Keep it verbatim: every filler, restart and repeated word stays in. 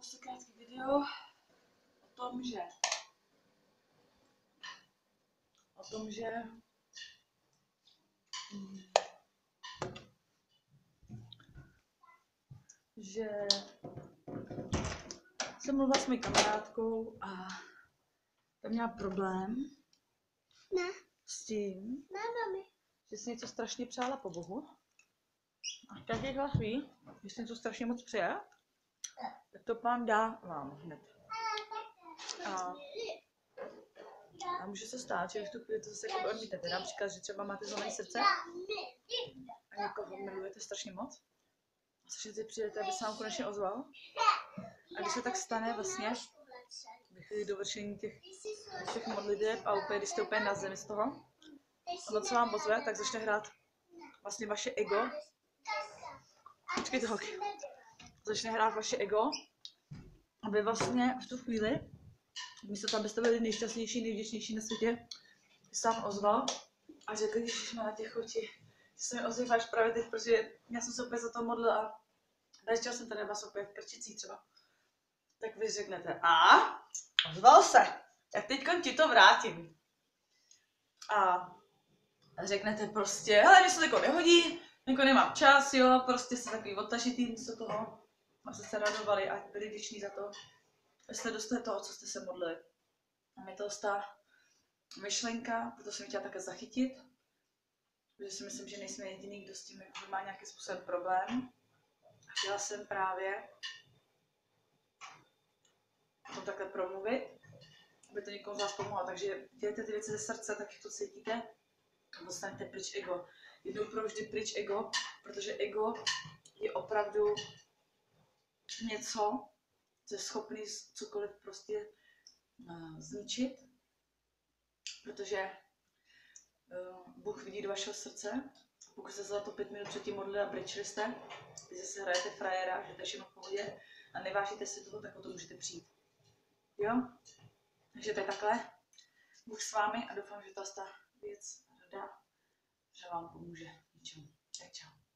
prostě krátký video o tom, že o tom, že že jsem mluvila s mojí kamarádkou a tam měla problém Ne. s tím, Ne, mami. že si něco strašně přála po Bohu. A každý z vás ví, že si něco strašně moc přeje, tak to Pán dá vám hned. A, a může se stát, že v tu chvíli to zase jako odmítnete. Například, že třeba máte zlomené srdce a někoho milujete strašně moc. A strašně si přijdete, aby se vám konečně ozval. A když se tak stane vlastně, ve chvíli dovršení těch všech modliteb a úplně, když jste úplně na zemi z toho, a to, co vám ozve, tak začne hrát vlastně vaše ego. Počkejte, holky. Začne hrát vaše ego, aby vlastně v tu chvíli, místo toho, abyste byli nejšťastnější, nejvděčnější na světě, sám ozval a řekl, že na těch chuti, že se mi ozýváš právě teď, protože já jsem se opět za to modlila a začal jsem tady vás opět v krčicích třeba. Tak vy řeknete, a ozval se, tak teď ti to vrátím. A řeknete prostě, hele, mě se to jako nehodí, jako nemám čas, jo, prostě jste takový odtažitý místo toho. A jste se radovali a byli vděční za to, že jste dostali toho, co jste se modlili. A mě to ta myšlenka, proto jsem chtěla také zachytit, protože si myslím, že nejsme jediný, kdo s tím má nějaký způsob problém. A chtěla jsem právě o tom takhle promluvit, aby to někomu z vás pomohlo. Takže dělejte ty věci ze srdce, tak jak to cítíte, a dostanete pryč ego. Jednou pro vždy pryč ego, protože ego je opravdu něco, co je schopný cokoliv prostě uh, zničit, protože uh, Bůh vidí do vašeho srdce. Pokud jste se za to pět minut předtím modlili a brečili jste, když se hrajete frajera, že to je všechno v pohodě a nevážíte si toho, tak o to můžete přijít. Jo? Takže to je takhle. Bůh s vámi a doufám, že ta věc rada, že vám pomůže něčemu. Tak čau.